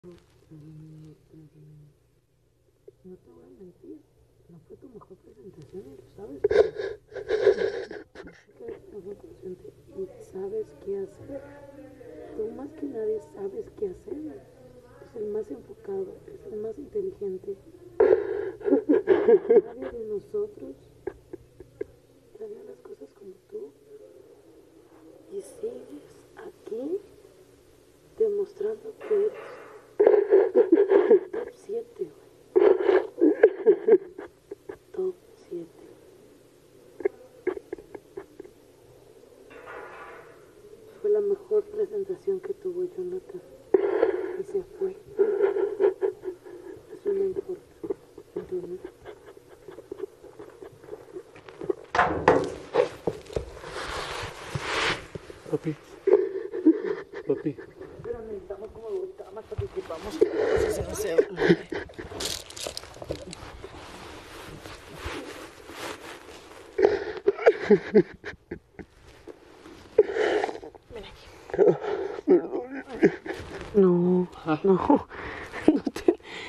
No te voy a mentir, no fue tu mejor presentación y lo sabes. Sé que eres una persona consciente y sabes qué hacer. Tú más que nadie sabes qué hacer. Es el más enfocado, es el más inteligente. Nadie de nosotros haría las cosas como tú. Y sigues aquí demostrando que eres top 7, güey. Top 7. Fue la mejor presentación que tuvo Jonathan. Y se fue. Eso no importa. ¿Entiendes? Papi. Pero necesitamos como más participamos. Eso no se habla. Ven aquí. Perdónenme. No, no te...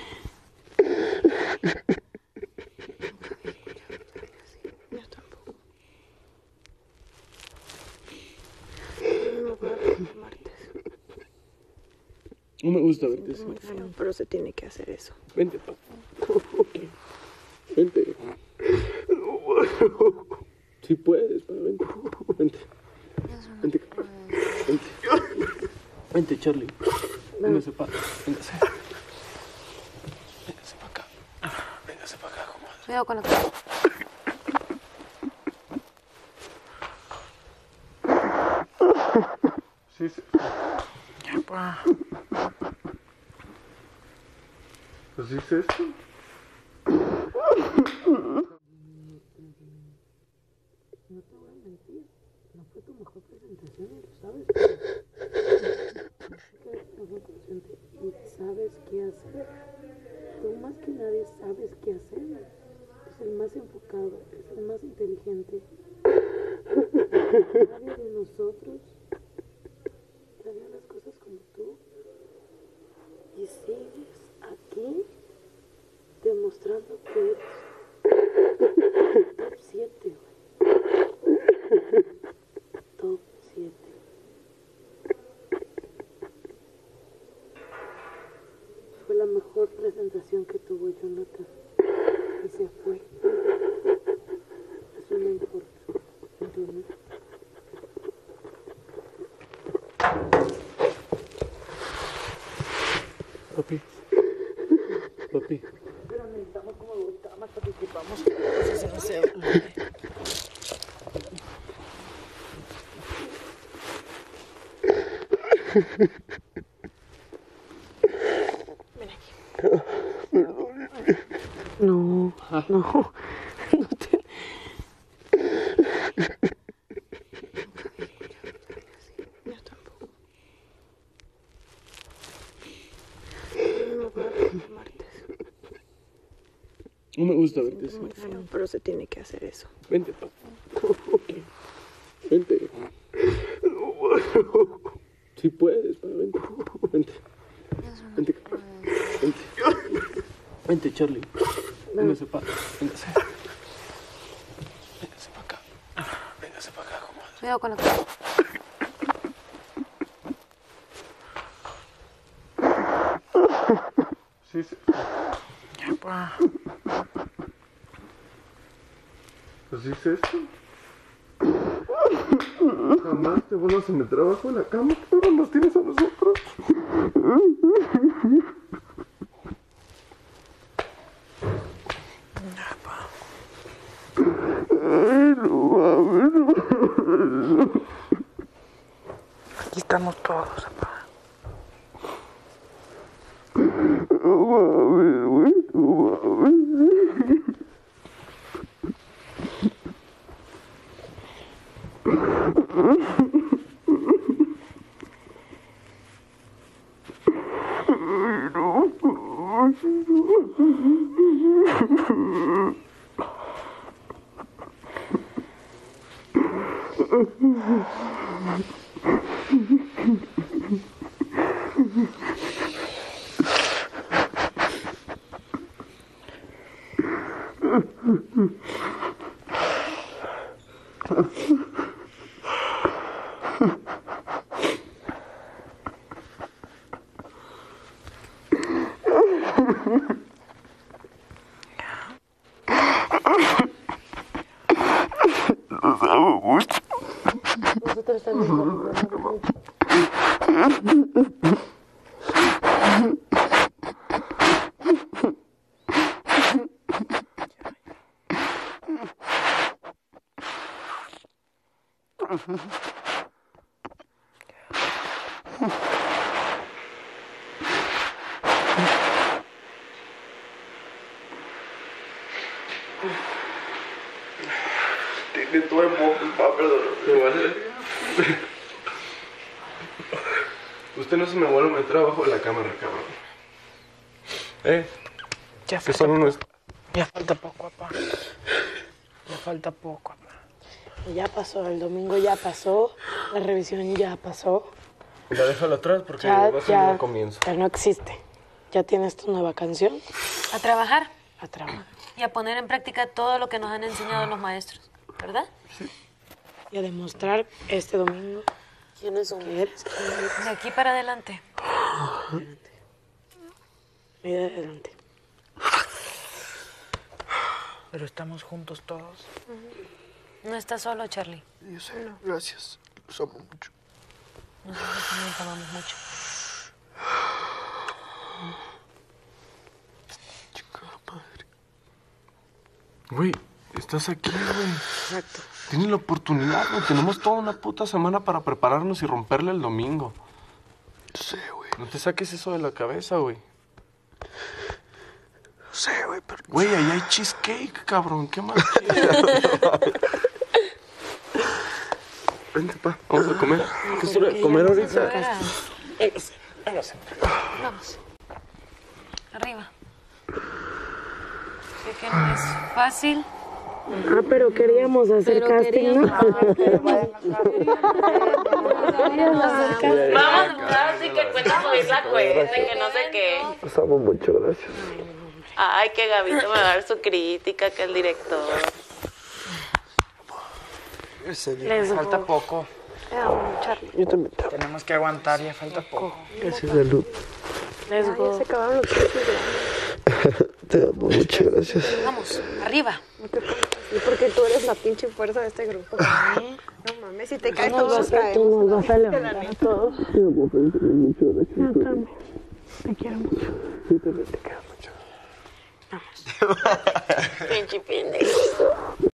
Yo tampoco. No voy a el martes. No me gusta verte así. Muy feo, pero se tiene que hacer eso. Vente, papá. Vente. Si puedes, pa, vente. Vente. Vente. Vente. Vente, Charlie. Véngase para acá. Véngase. Véngase para acá. Véngase para acá, compadre. Cuidado con la cara. Sí, sí. Ya, pa. ¿Así es esto? No te voy a mentir, no fue tu mejor presentación y lo sabes. Sé que eres una persona consciente y sabes qué hacer. Tú más que nadie sabes qué hacer. Es el más enfocado, es el más inteligente. Nadie de nosotros haría las cosas como tú. Y sigues aquí demostrando que eres top 7, güey. Top 7. Fue la mejor presentación que tuvo Jonathan. Y se fue. Eso no importa. ¿Entiendes? Papi. Pero necesitamos como más participamos. Eso no se habla. Ven aquí. Perdónenme. No, no te... Yo tampoco. No voy a el martes. No me gusta verte así. Muy feo, pero se tiene que hacer eso. Vente, papá. Vente. Si puedes, pa, vente. Vente. Vente. Vente. Vente, Charlie. Véngase para acá. Véngase. Véngase para acá. Véngase para acá, compadre. Cuidado con la cara. Sí, sí. Ya, pa. ¿Así es esto? Jamás te vuelvas a meter abajo de la cama, pero nos tienes a nosotros. Ya, pa. Ay, no mames, no. Aquí estamos todos, pa. No mames, güey, no mames. Ay, no. Nosotros también. Tiene todo en boca, perdón. Usted no se me vuelve a meter abajo de la cámara, cabrón. Ya Que solo no es... Ya falta poco, papá. Ya falta poco, papá. Ya pasó, el domingo ya pasó, la revisión ya pasó. Ya déjalo atrás porque Ya, va a ser un comienzo. ya no existe. Ya tienes tu nueva canción A trabajar a trabajar. y a poner en práctica todo lo que nos han enseñado los maestros, ¿verdad? Y a demostrar este domingo quiénes son. ¿Qué eres? De aquí para adelante. Y de adelante. Pero estamos juntos todos. No estás solo, Charlie. Yo sé, gracias. Los amo mucho. Nosotros también te amamos mucho. Chingada madre. Güey, estás aquí, güey. Exacto. Tienes la oportunidad, güey. Tenemos toda una puta semana para prepararnos y romperle el domingo. sé, güey. No te saques eso de la cabeza, güey. No sé, güey, pero... Güey, ahí hay cheesecake, cabrón. ¿Qué más quieres? Vente, pa. Vamos a comer. ¿Qué es hora de comer ahorita? Vamos. Arriba. Sé que no es fácil. Ah, pero queríamos hacer casting, ¿no? Vamos, claro, sí que cuenta subir la cuenta, que no sé qué. Los amo mucho, gracias. Ay, que Gabito me va a dar su crítica, que el director. Falta poco. Yo también te amo. Tenemos que aguantar, ya falta poco. Gracias, salud. Let's go. Se acabaron los Te amo mucho, gracias. Vamos, arriba. Y porque tú eres la pinche fuerza de este grupo. No mames, si te caes todos Tú caemos. nos vas a levantar a todos. Te amo, mucho, gracias. Yo también. Te quiero mucho. Yo también te quiero mucho. Pinche pendejo.